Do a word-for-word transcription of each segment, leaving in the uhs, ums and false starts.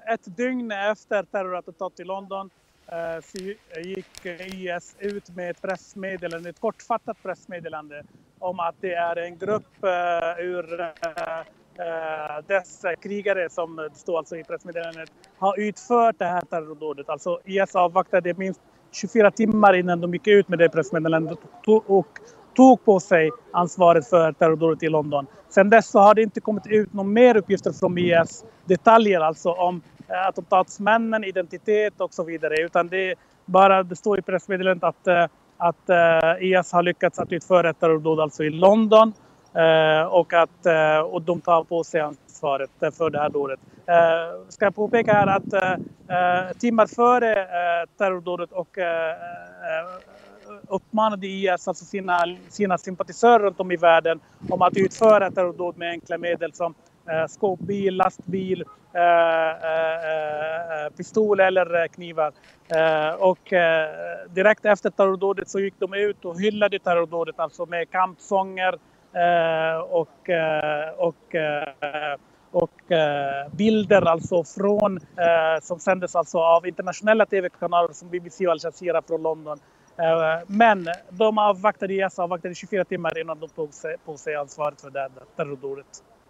ett dygn efter terrorattentatet i London eh, så gick I S ut med ett pressmeddelande, ett kortfattat pressmeddelande om att det är en grupp eh, ur eh, dess krigare, som det står alltså i pressmeddelandet, har utfört det här terrordådet. Alltså I S avvaktade minst tjugofyra timmar innan de gick ut med det pressmeddelandet och tog på sig ansvaret för terrordådet i London. Sen dess så har det inte kommit ut någon mer uppgifter från I S, detaljer alltså om äh, attentatsmännen, identitet och så vidare. Utan det, bara, det står i pressmeddelandet att, äh, att äh, I S har lyckats att utföra ett terrordåd alltså i London äh, och att äh, och de tar på sig ansvaret för det här dådet. Äh, ska jag påpeka här att äh, timmar före äh, terrordådet och äh, uppmanade I S alltså sina, sina sympatisörer runt om i världen om att utföra terrordåd med enkla medel som eh, skåpbil, lastbil, eh, eh, pistol eller knivar. Eh, och eh, direkt efter terrordådet så gick de ut och hyllade terrordådet alltså med kampsånger eh, och, eh, och eh, och eh, bilder alltså från eh, som sändes alltså av internationella tv-kanaler som B B C och Al Jazeera från London. Eh, men de avvaktade I S avvaktade tjugofyra timmar innan de tog sig, på sig ansvaret för det här terrordådet.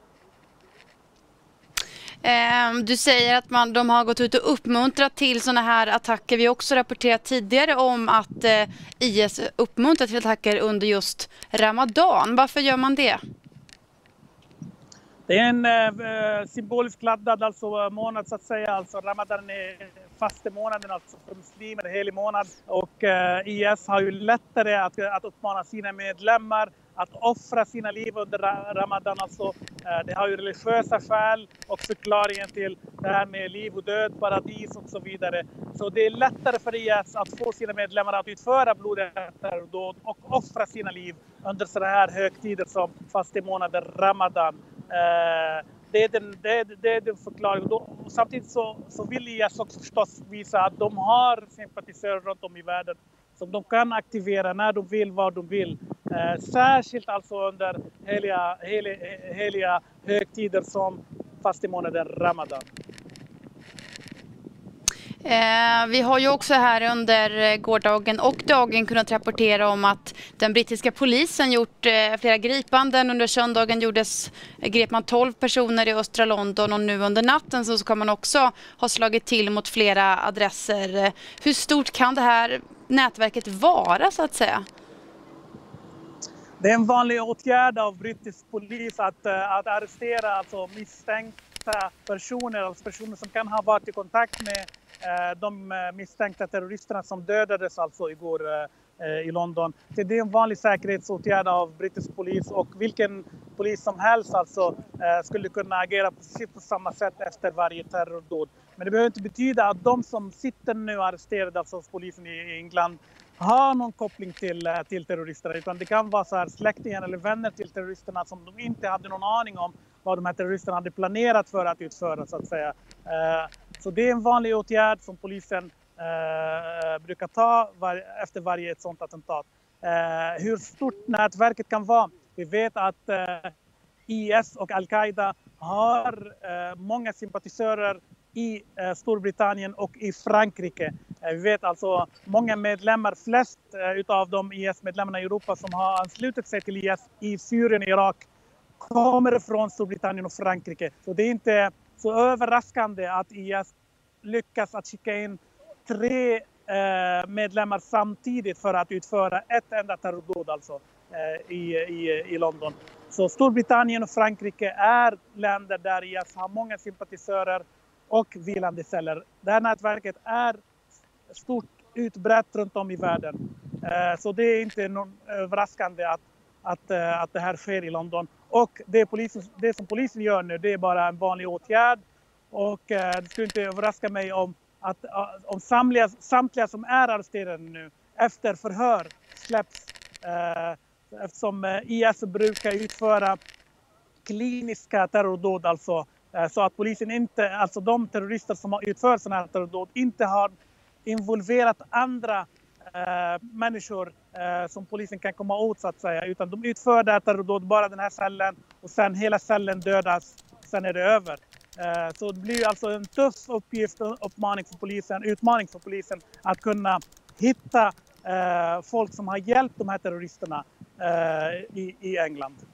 Eh, du säger att man, de har gått ut och uppmuntrat till sådana här attacker. Vi har också rapporterat tidigare om att eh, I S uppmuntrar till attacker under just Ramadan. Varför gör man det? Det är en eh, symboliskt laddad alltså, månad så att säga. Alltså, Ramadan är faste månaden alltså, för muslimer, helig månad. Och eh, I S har ju lättare att, att uppmana sina medlemmar att offra sina liv under Ramadan. Alltså, eh, det har ju religiösa skäl och förklaringen till det här med liv och död, paradis och så vidare. Så det är lättare för I S att få sina medlemmar att utföra blodiga terrordåd och offra sina liv under sådana här högtider som faste månaden Ramadan. Uh, det, är den, det, är, det är den förklaringen. Och samtidigt så, så vill I S också förstås visa att de har sympatisörer runt om i världen som de kan aktivera när de vill, var de vill. Uh, särskilt alltså under heliga, heliga, heliga högtider som fastemånaden Ramadan. Eh, vi har ju också här under gårdagen och dagen kunnat rapportera om att den brittiska polisen gjort eh, flera gripanden. Under söndagen gjordes, eh, grep man tolv personer i östra London och nu under natten så ska man också ha slagit till mot flera adresser. Eh, hur stort kan det här nätverket vara så att säga? Det är en vanlig åtgärd av brittisk polis att, att arrestera alltså misstänkta personer, alltså personer som kan ha varit i kontakt med de misstänkta terroristerna som dödades alltså igår i London. Det är en vanlig säkerhetsåtgärd av brittisk polis och vilken polis som helst alltså skulle kunna agera precis på samma sätt efter varje terrordåd. Men det behöver inte betyda att de som sitter nu arresterade, alltså hos polisen i England, har någon koppling till, till terroristerna, utan det kan vara så här släktingar eller vänner till terroristerna som de inte hade någon aning om vad de här terroristerna hade planerat för att utföra så att säga. Så det är en vanlig åtgärd som polisen brukar ta var, efter varje ett sådant attentat. Hur stort nätverket kan vara? Vi vet att I S och Al-Qaida har många sympatisörer i eh, Storbritannien och i Frankrike. Eh, vi vet alltså många medlemmar, flest eh, utav de I S-medlemmarna i Europa som har anslutit sig till I S i Syrien och Irak kommer från Storbritannien och Frankrike. Så det är inte så överraskande att I S lyckas att skicka in tre eh, medlemmar samtidigt för att utföra ett enda terrordåd alltså eh, i, i, i London. Så Storbritannien och Frankrike är länder där I S har många sympatisörer och vilande celler. Det här nätverket är stort utbrett runt om i världen. Så det är inte någon överraskande att, att, att det här sker i London. Och det, polisen, det som polisen gör nu, det är bara en vanlig åtgärd. Och det skulle inte överraska mig om, att, om samtliga, samtliga som är arresterade nu efter förhör släpps. Eftersom I S brukar utföra kliniska terrordåd, alltså så att polisen inte, alltså de terrorister som har utfört sådana här terrordåd inte har involverat andra eh, människor eh, som polisen kan komma åt så att säga, utan de utför det här terrordåd bara den här cellen och sen hela cellen dödas, sen är det över. Så det blir alltså en tuff uppgift, uppmaning för polisen, utmaning för polisen att kunna hitta folk som har hjälpt de här terroristerna i England.